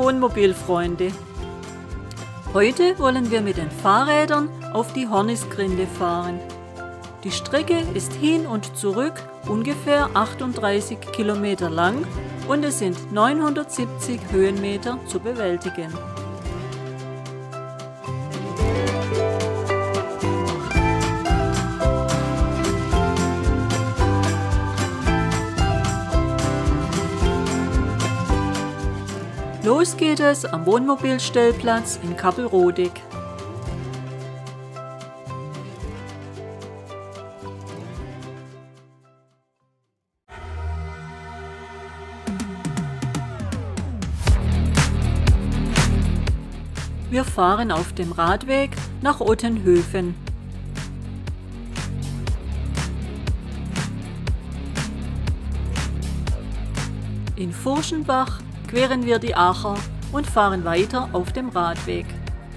Wohnmobilfreunde! Heute wollen wir mit den Fahrrädern auf die Hornisgrinde fahren. Die Strecke ist hin und zurück ungefähr 38 Kilometer lang und es sind 970 Höhenmeter zu bewältigen. Los geht es am Wohnmobilstellplatz in Kappelrodig. Wir fahren auf dem Radweg nach Ottenhöfen. In Furchenbach queren wir die Acher und fahren weiter auf dem Radweg.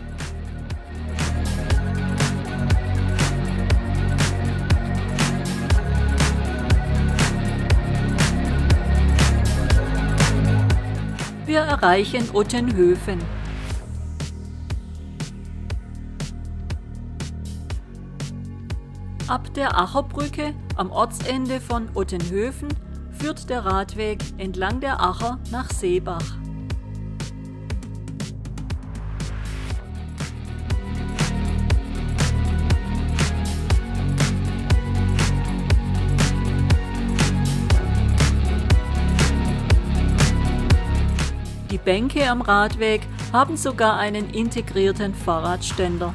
Wir erreichen Ottenhöfen. Ab der Acherbrücke am Ortsende von Ottenhöfen führt der Radweg entlang der Acher nach Seebach. Die Bänke am Radweg haben sogar einen integrierten Fahrradständer.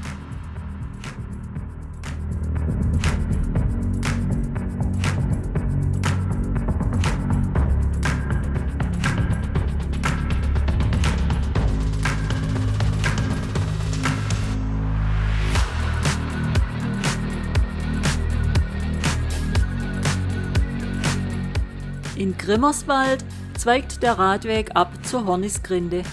In Grimmerswald zweigt der Radweg ab zur Hornisgrinde.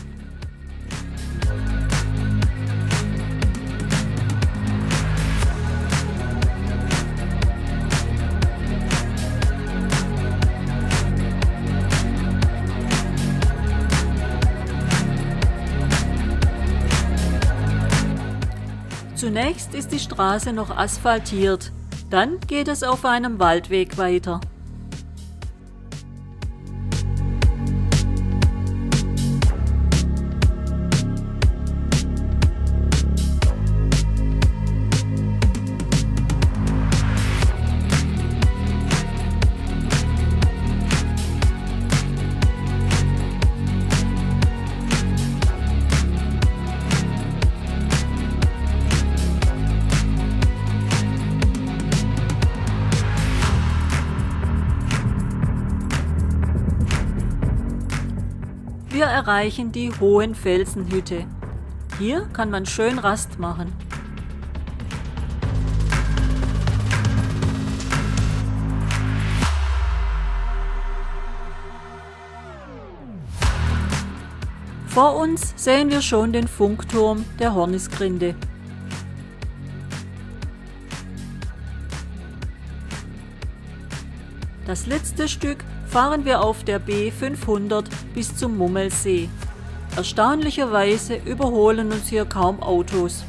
Zunächst ist die Straße noch asphaltiert, dann geht es auf einem Waldweg weiter. Wir erreichen die Hohenfelsenhütte. Hier kann man schön Rast machen. Vor uns sehen wir schon den Funkturm der Hornisgrinde. Das letzte Stück fahren wir auf der B500 bis zum Mummelsee. Erstaunlicherweise überholen uns hier kaum Autos.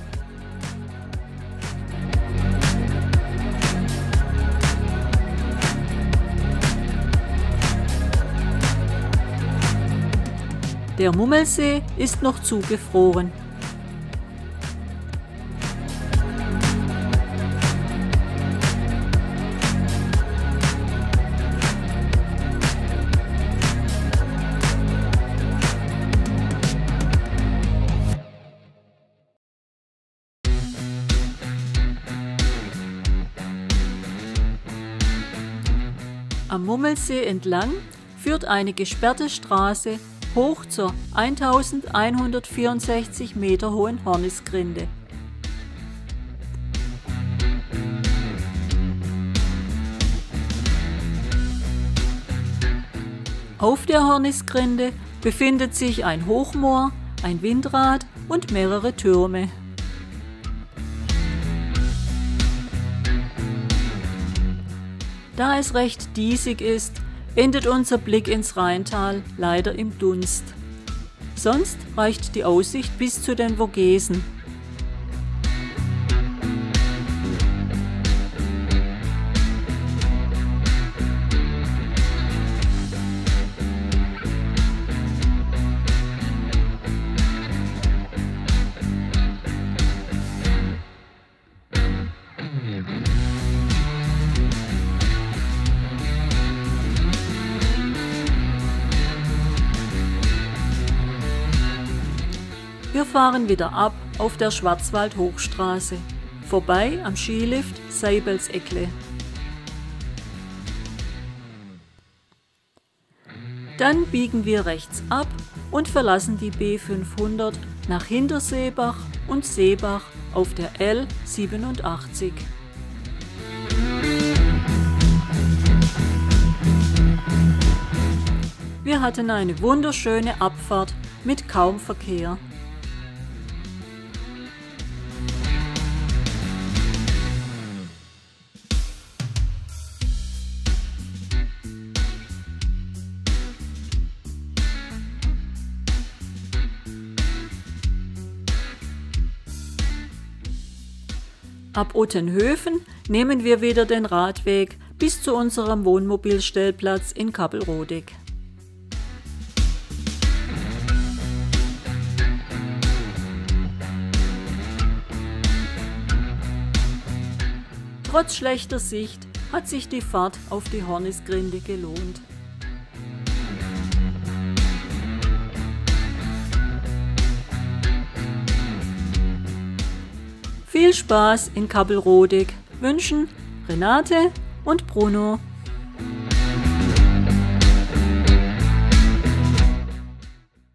Der Mummelsee ist noch zugefroren. Am Mummelsee entlang führt eine gesperrte Straße hoch zur 1164 Meter hohen Hornisgrinde. Auf der Hornisgrinde befindet sich ein Hochmoor, ein Windrad und mehrere Türme. Da es recht diesig ist, endet unser Blick ins Rheintal leider im Dunst. Sonst reicht die Aussicht bis zu den Vogesen. Wir fahren wieder ab auf der Schwarzwald-Hochstraße, vorbei am Skilift Seibelseckle. Dann biegen wir rechts ab und verlassen die B500 nach Hinterseebach und Seebach auf der L87. Wir hatten eine wunderschöne Abfahrt mit kaum Verkehr. Ab Uttenhöfen nehmen wir wieder den Radweg bis zu unserem Wohnmobilstellplatz in Kappelrodig. Trotz schlechter Sicht hat sich die Fahrt auf die Hornisgrinde gelohnt. Viel Spaß in Kappelrodig wünschen Renate und Bruno.